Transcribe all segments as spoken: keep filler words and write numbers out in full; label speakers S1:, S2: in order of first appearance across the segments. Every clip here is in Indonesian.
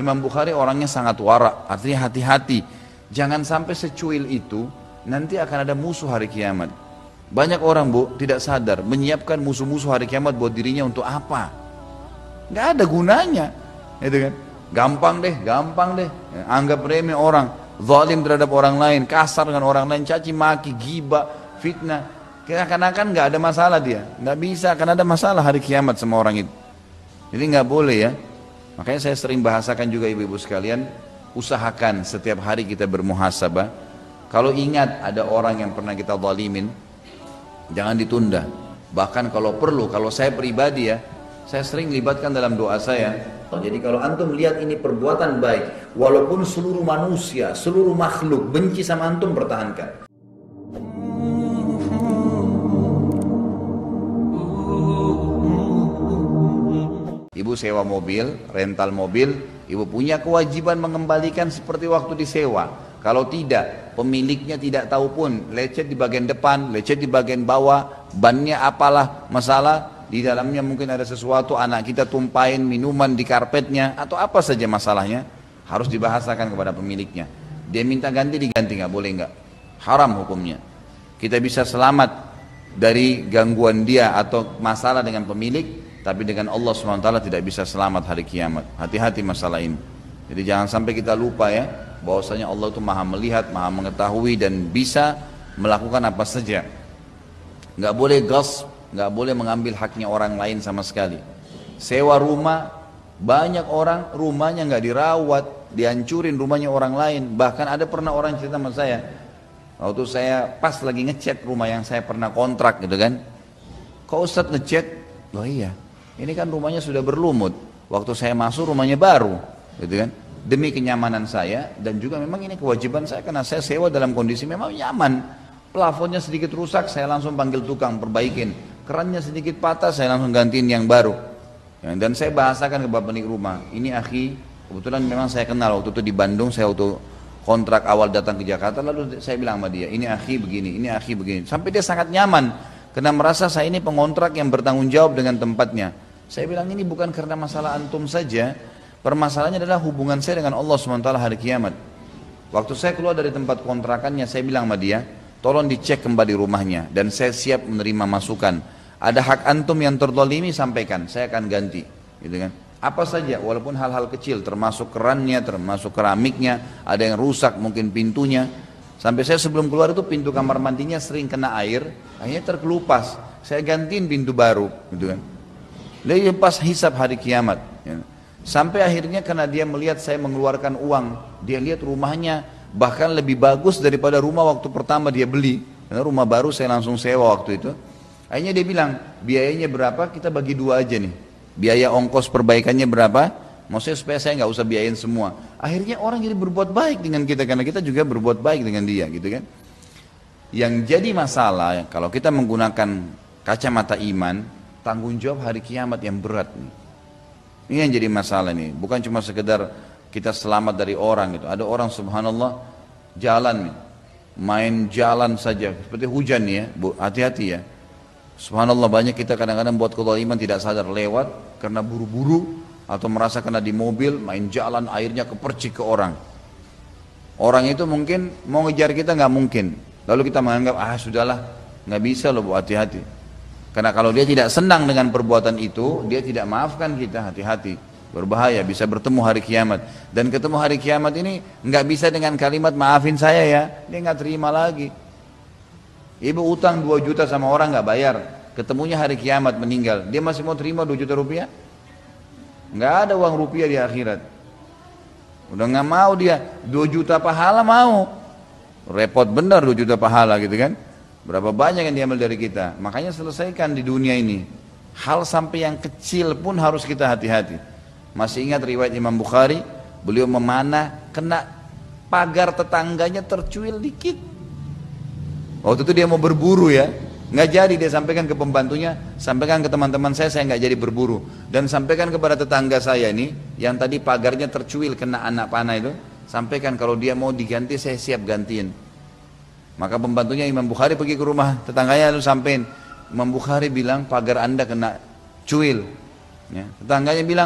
S1: Imam Bukhari orangnya sangat wara, artinya hati-hati. Jangan sampai secuil itu, nanti akan ada musuh hari kiamat. Banyak orang bu, tidak sadar, menyiapkan musuh-musuh hari kiamat buat dirinya untuk apa? Nggak ada gunanya, gitu kan? Gampang deh, gampang deh. Anggap remeh orang, zalim terhadap orang lain, kasar dengan orang lain, caci maki, gibah, fitnah. Seakan-akan nggak ada masalah dia, nggak bisa, akan ada masalah hari kiamat sama orang itu. Jadi nggak boleh ya. Makanya saya sering bahasakan juga ibu-ibu sekalian, usahakan setiap hari kita bermuhasabah. Kalau ingat ada orang yang pernah kita zalimin, jangan ditunda. Bahkan kalau perlu, kalau saya pribadi ya, saya sering libatkan dalam doa saya. Jadi kalau antum lihat ini perbuatan baik, walaupun seluruh manusia, seluruh makhluk benci sama antum, pertahankan. Ibu sewa mobil, rental mobil, ibu punya kewajiban mengembalikan seperti waktu disewa. Kalau tidak, pemiliknya tidak tahu pun, lecet di bagian depan, lecet di bagian bawah, bannya apalah masalah, di dalamnya mungkin ada sesuatu, anak kita tumpahin minuman di karpetnya, atau apa saja masalahnya, harus dibahasakan kepada pemiliknya. Dia minta ganti, diganti, nggak boleh nggak, haram hukumnya. Kita bisa selamat dari gangguan dia atau masalah dengan pemilik, tapi dengan Allah subhanahu wa taala tidak bisa selamat hari kiamat. Hati-hati masalah ini. Jadi jangan sampai kita lupa ya, bahwasanya Allah itu maha melihat, maha mengetahui dan bisa melakukan apa saja. Nggak boleh ghasb, nggak boleh mengambil haknya orang lain sama sekali. Sewa rumah, banyak orang rumahnya nggak dirawat, dihancurin rumahnya orang lain. Bahkan ada pernah orang cerita sama saya, waktu saya pas lagi ngecek rumah yang saya pernah kontrak gitu kan, kok Ustadz ngecek? Oh iya, ini kan rumahnya sudah berlumut, waktu saya masuk rumahnya baru, gitu kan? Demi kenyamanan saya dan juga memang ini kewajiban saya karena saya sewa dalam kondisi memang nyaman. Plafonnya sedikit rusak, saya langsung panggil tukang perbaikin. Kerannya sedikit patah, saya langsung gantiin yang baru. Dan saya bahasakan ke bapak pemilik rumah, ini akhi, kebetulan memang saya kenal waktu itu di Bandung, saya waktu kontrak awal datang ke Jakarta, lalu saya bilang sama dia, ini akhi begini, ini akhi begini. Sampai dia sangat nyaman, karena merasa saya ini pengontrak yang bertanggung jawab dengan tempatnya. Saya bilang ini bukan karena masalah antum saja, permasalahannya adalah hubungan saya dengan Allah subhanahu wa taala hari kiamat. Waktu saya keluar dari tempat kontrakannya, saya bilang sama dia, tolong dicek kembali rumahnya, dan saya siap menerima masukan. Ada hak antum yang terzalimi, sampaikan, saya akan ganti, gitu kan? Apa saja, walaupun hal-hal kecil, termasuk kerannya, termasuk keramiknya, ada yang rusak, mungkin pintunya. Sampai saya sebelum keluar itu pintu kamar mandinya sering kena air, akhirnya terkelupas. Saya gantiin pintu baru, gitu kan? Lalu pas hisab hari kiamat, ya. Sampai akhirnya karena dia melihat saya mengeluarkan uang, dia lihat rumahnya bahkan lebih bagus daripada rumah waktu pertama dia beli. Karena rumah baru saya langsung sewa waktu itu. Akhirnya dia bilang, biayanya berapa? Kita bagi dua aja nih. Biaya ongkos perbaikannya berapa? Maksudnya supaya saya nggak usah biayain semua. Akhirnya orang jadi berbuat baik dengan kita karena kita juga berbuat baik dengan dia, gitu kan? Yang jadi masalah kalau kita menggunakan kacamata iman, tanggung jawab hari kiamat yang berat nih. Ini yang jadi masalah nih. Bukan cuma sekedar kita selamat dari orang gitu. Ada orang subhanallah jalan nih, main jalan saja seperti hujan nih ya. Hati-hati ya. Subhanallah banyak kita kadang-kadang buat kezaliman tidak sadar lewat karena buru-buru atau merasa kena di mobil, main jalan airnya kepercik ke orang. Orang itu mungkin mau ngejar kita nggak mungkin. Lalu kita menganggap ah sudahlah nggak bisa loh, bu hati-hati. Karena kalau dia tidak senang dengan perbuatan itu, dia tidak maafkan kita, hati-hati. Berbahaya, bisa bertemu hari kiamat. Dan ketemu hari kiamat ini nggak bisa dengan kalimat maafin saya ya, dia nggak terima lagi. Ibu utang dua juta sama orang nggak bayar, ketemunya hari kiamat meninggal, dia masih mau terima dua juta rupiah? Nggak ada uang rupiah di akhirat. Udah nggak mau dia, dua juta pahala mau. Repot benar dua juta pahala gitu kan. Berapa banyak yang diambil dari kita. Makanya selesaikan di dunia ini. Hal sampai yang kecil pun harus kita hati-hati. Masih ingat riwayat Imam Bukhari, beliau memanah kena pagar tetangganya tercuil dikit. Waktu itu dia mau berburu ya, nggak jadi, dia sampaikan ke pembantunya, sampaikan ke teman-teman saya, saya nggak jadi berburu, dan sampaikan kepada tetangga saya ini yang tadi pagarnya tercuil kena anak panah itu, sampaikan kalau dia mau diganti saya siap gantiin. Maka pembantunya Imam Bukhari pergi ke rumah tetangganya lalu sampein, Imam Bukhari bilang pagar anda kena cuil. Ya. Tetangganya bilang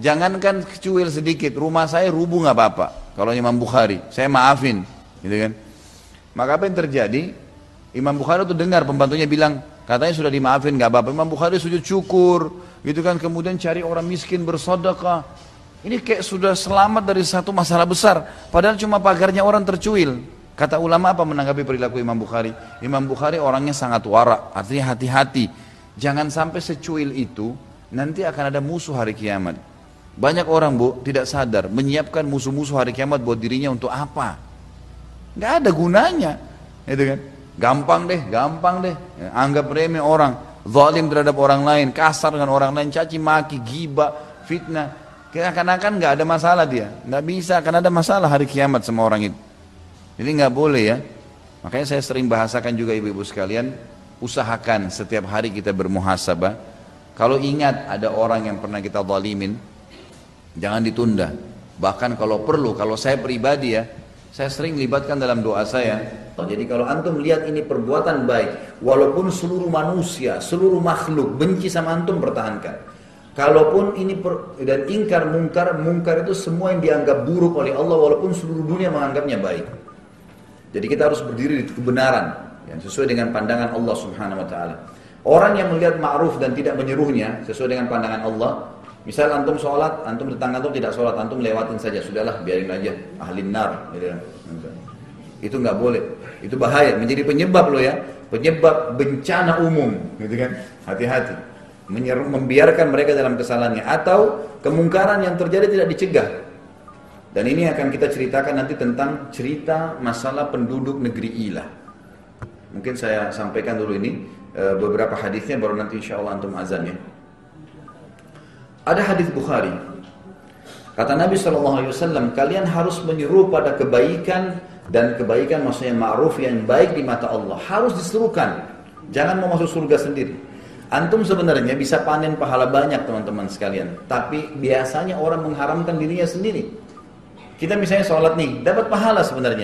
S1: Jangankan cuil sedikit, rumah saya rubuh nggak apa-apa. Kalau Imam Bukhari, saya maafin, gitu kan. Maka apa yang terjadi? Imam Bukhari tuh dengar pembantunya bilang, katanya sudah dimaafin nggak apa-apa. Imam Bukhari sujud syukur, gitu kan. Kemudian cari orang miskin bersedekah. Ini kayak sudah selamat dari satu masalah besar. Padahal cuma pagarnya orang tercuil. Kata ulama apa menanggapi perilaku Imam Bukhari? Imam Bukhari orangnya sangat wara, artinya hati-hati. Jangan sampai secuil itu, nanti akan ada musuh hari kiamat. Banyak orang bu, tidak sadar, menyiapkan musuh-musuh hari kiamat buat dirinya untuk apa? Nggak ada gunanya. Gitu kan? Gampang deh, gampang deh. Ya, anggap remeh orang, zalim terhadap orang lain, kasar dengan orang lain, caci maki, gibah, fitnah. Seakan-akan nggak ada masalah dia. Nggak bisa, akan ada masalah hari kiamat sama orang itu. Jadi nggak boleh ya. Makanya saya sering bahasakan juga ibu-ibu sekalian, usahakan setiap hari kita bermuhasabah. Kalau ingat ada orang yang pernah kita zalimin, jangan ditunda. Bahkan kalau perlu, kalau saya pribadi ya, saya sering libatkan dalam doa saya. Jadi kalau antum lihat ini perbuatan baik, walaupun seluruh manusia, seluruh makhluk benci sama antum, pertahankan. Kalaupun ini per, dan ingkar mungkar, mungkar itu semua yang dianggap buruk oleh Allah, walaupun seluruh dunia menganggapnya baik. Jadi kita harus berdiri di kebenaran yang sesuai dengan pandangan Allah Subhanahu wa taala. Orang yang melihat ma'ruf dan tidak menyuruhnya sesuai dengan pandangan Allah, misal antum sholat, antum tetangga antum tidak sholat, antum lewatin saja, sudahlah biarin aja, ahli nar, gitu. Itu nggak boleh, itu bahaya, menjadi penyebab loh ya, penyebab bencana umum, gitu kan? Hati-hati, membiarkan mereka dalam kesalahannya, atau kemungkaran yang terjadi tidak dicegah. Dan ini akan kita ceritakan nanti tentang cerita masalah penduduk negeri Ilah. Mungkin saya sampaikan dulu ini beberapa hadisnya, baru nanti insya Allah antum azan ya. Ada hadis Bukhari. Kata Nabi shallallahu alaihi wasallam, kalian harus menyeru pada kebaikan, dan kebaikan maksudnya ma'ruf yang baik di mata Allah. Harus diserukan. Jangan mau masuk surga sendiri. Antum sebenarnya bisa panen pahala banyak teman-teman sekalian. Tapi biasanya orang mengharamkan dirinya sendiri. Kita misalnya sholat nih, dapat pahala sebenarnya.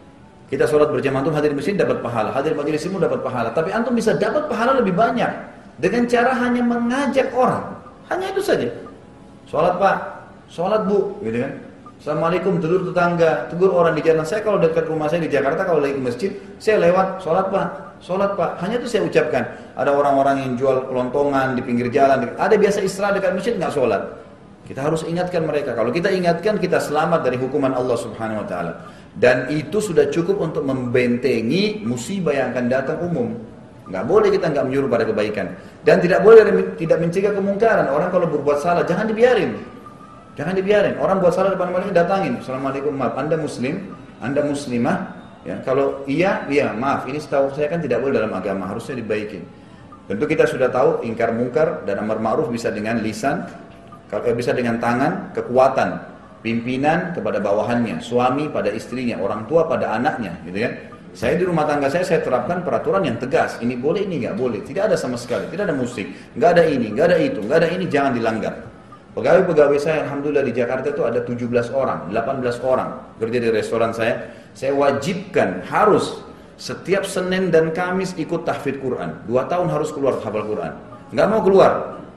S1: Kita sholat berjamaah, antum hadir di masjid dapat pahala, hadir majelis ilmu dapat pahala. Tapi antum bisa dapat pahala lebih banyak dengan cara hanya mengajak orang. Hanya itu saja. Sholat pak, sholat bu, gitu kan. Assalamualaikum, tegur tetangga, tegur orang di jalan. Saya kalau dekat rumah saya di Jakarta, kalau lagi ke masjid, saya lewat, sholat pak, sholat pak. Hanya itu saya ucapkan. Ada orang-orang yang jual kelontongan di pinggir jalan, ada biasa istirahat dekat masjid nggak sholat. Kita harus ingatkan mereka. Kalau kita ingatkan, kita selamat dari hukuman Allah Subhanahu wa taala. Dan itu sudah cukup untuk membentengi musibah yang akan datang umum. Nggak boleh kita nggak menyuruh pada kebaikan. Dan tidak boleh tidak mencegah kemungkaran. Orang kalau berbuat salah, jangan dibiarin. Jangan dibiarin. Orang buat salah depan mereka, datangin. Assalamualaikum, maaf. Anda muslim? Anda muslimah? Ya, kalau iya, iya, maaf. Ini setahu saya kan tidak boleh dalam agama. Harusnya dibaikin. Tentu kita sudah tahu ingkar mungkar dan amar ma'ruf bisa dengan lisan. Kalau bisa dengan tangan, kekuatan, pimpinan kepada bawahannya, suami pada istrinya, orang tua pada anaknya, gitu kan? Saya di rumah tangga saya, saya terapkan peraturan yang tegas. Ini boleh, ini nggak boleh. Tidak ada sama sekali, tidak ada musik, nggak ada ini, nggak ada itu, nggak ada ini, jangan dilanggar. Pegawai-pegawai saya, alhamdulillah di Jakarta itu ada tujuh belas orang, delapan belas orang kerja di restoran saya. Saya wajibkan harus setiap Senin dan Kamis ikut tahfidz Quran. Dua tahun harus keluar hafal Quran. Nggak mau keluar.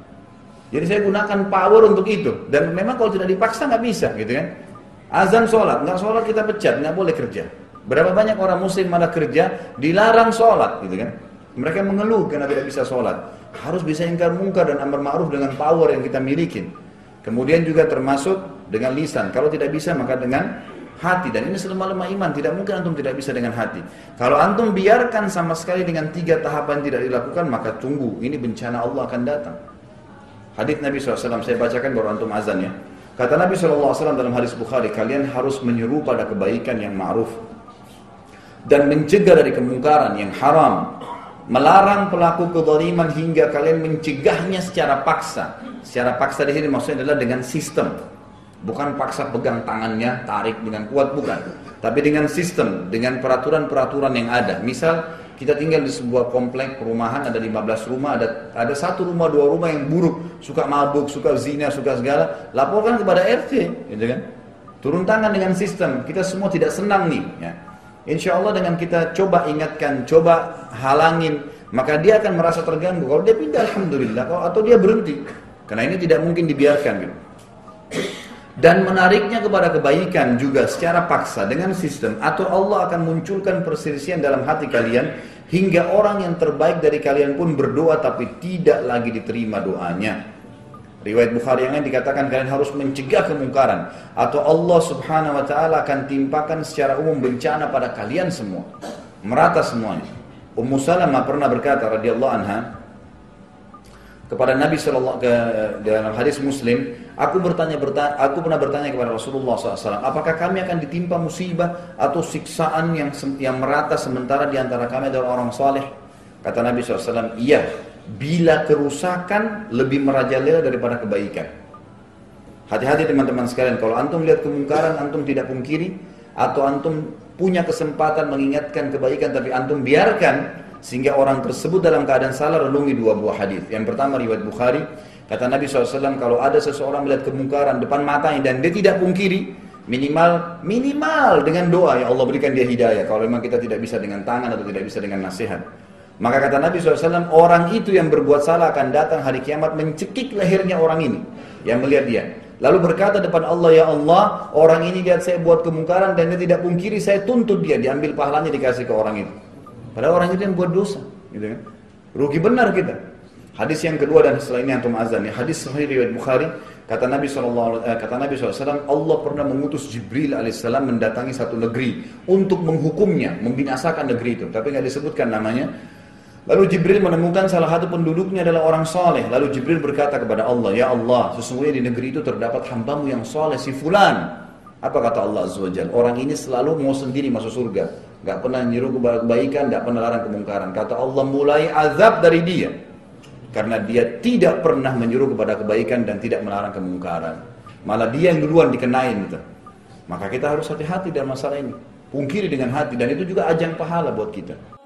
S1: Jadi saya gunakan power untuk itu. Dan memang kalau tidak dipaksa nggak bisa, gitu kan. Azan sholat, nggak sholat kita pecat, nggak boleh kerja. Berapa banyak orang muslim malah kerja, dilarang sholat, gitu kan. Mereka mengeluh karena tidak bisa sholat. Harus bisa ingkar mungkar dan amar ma'ruf dengan power yang kita miliki. Kemudian juga termasuk dengan lisan. Kalau tidak bisa maka dengan hati. Dan ini selemah-lemah iman, tidak mungkin antum tidak bisa dengan hati. Kalau antum biarkan sama sekali dengan tiga tahapan tidak dilakukan, maka tunggu, ini bencana Allah akan datang. Hadits Nabi shallallahu alaihi wasallam, saya bacakan baru antum azan ya. Kata Nabi shallallahu alaihi wasallam dalam hadis Bukhari, kalian harus menyeru pada kebaikan yang ma'ruf dan mencegah dari kemungkaran yang haram, melarang pelaku kezaliman hingga kalian mencegahnya secara paksa. Secara paksa di sini maksudnya adalah dengan sistem, bukan paksa pegang tangannya, tarik dengan kuat, bukan. Tapi dengan sistem, dengan peraturan-peraturan yang ada. Misal kita tinggal di sebuah komplek perumahan, ada lima belas rumah, ada ada satu rumah, dua rumah yang buruk, suka mabuk, suka zina, suka segala, laporkan kepada R T, gitu kan? Turun tangan dengan sistem. Kita semua tidak senang nih, ya. Insya Allah dengan kita coba ingatkan, coba halangin, maka dia akan merasa terganggu. Kalau dia pindah, alhamdulillah, atau dia berhenti, karena ini tidak mungkin dibiarkan, gitu. Dan menariknya kepada kebaikan juga secara paksa dengan sistem, atau Allah akan munculkan perselisihan dalam hati kalian hingga orang yang terbaik dari kalian pun berdoa tapi tidak lagi diterima doanya. Riwayat Bukhari yang lain dikatakan kalian harus mencegah kemungkaran, atau Allah subhanahu wa ta'ala akan timpakan secara umum bencana pada kalian semua, merata semuanya. Ummu Salamah pernah berkata radhiyallahu anha kepada Nabi sallallahu alaihi wasallam dalam hadis Muslim, aku bertanya, bertanya aku pernah bertanya kepada Rasulullah shallallahu alaihi wasallam, apakah kami akan ditimpa musibah atau siksaan yang yang merata sementara di antara kami adalah orang saleh? Kata Nabi shallallahu alaihi wasallam, iya, bila kerusakan lebih merajalela daripada kebaikan. Hati-hati teman-teman sekalian, kalau antum lihat kemungkaran, antum tidak pungkiri, atau antum punya kesempatan mengingatkan kebaikan tapi antum biarkan sehingga orang tersebut dalam keadaan salah, renungi dua buah hadis. Yang pertama riwayat Bukhari, kata Nabi shallallahu alaihi wasallam, kalau ada seseorang melihat kemungkaran depan matanya dan dia tidak pungkiri, minimal minimal dengan doa, ya Allah berikan dia hidayah, kalau memang kita tidak bisa dengan tangan atau tidak bisa dengan nasihat. Maka kata Nabi shallallahu alaihi wasallam, orang itu yang berbuat salah akan datang hari kiamat mencekik lehernya orang ini yang melihat dia, lalu berkata depan Allah, ya Allah, orang ini lihat saya buat kemungkaran dan dia tidak pungkiri, saya tuntut dia, diambil pahalanya dikasih ke orang itu. Padahal orang itu yang buat dosa, gitu kan? Rugi benar kita. Hadis yang kedua, dan setelah ini antum azan, ya, hadis sahih riwayat Bukhari, kata Nabi shallallahu alaihi wasallam, Allah pernah mengutus Jibril alaihissalam mendatangi satu negeri untuk menghukumnya, membinasakan negeri itu, tapi nggak disebutkan namanya. Lalu Jibril menemukan salah satu penduduknya adalah orang soleh. Lalu Jibril berkata kepada Allah, ya Allah, sesungguhnya di negeri itu terdapat hambamu yang soleh, si fulan. Apa kata Allah Azza wa Jalla? Orang ini selalu mau sendiri masuk surga, gak pernah nyuruh kebaikan, gak pernah larang kemungkaran. Kata Allah, mulai azab dari dia, karena dia tidak pernah menyuruh kepada kebaikan dan tidak melarang kemungkaran. Malah dia yang duluan dikenain gitu. Maka kita harus hati-hati dalam masalah ini. Pungkiri dengan hati, dan itu juga ajang pahala buat kita.